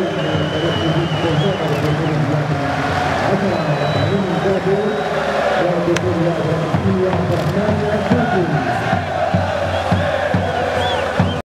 اليوم تاريخ جديد في الجامعة الجمهورية 10 تعليم الجابر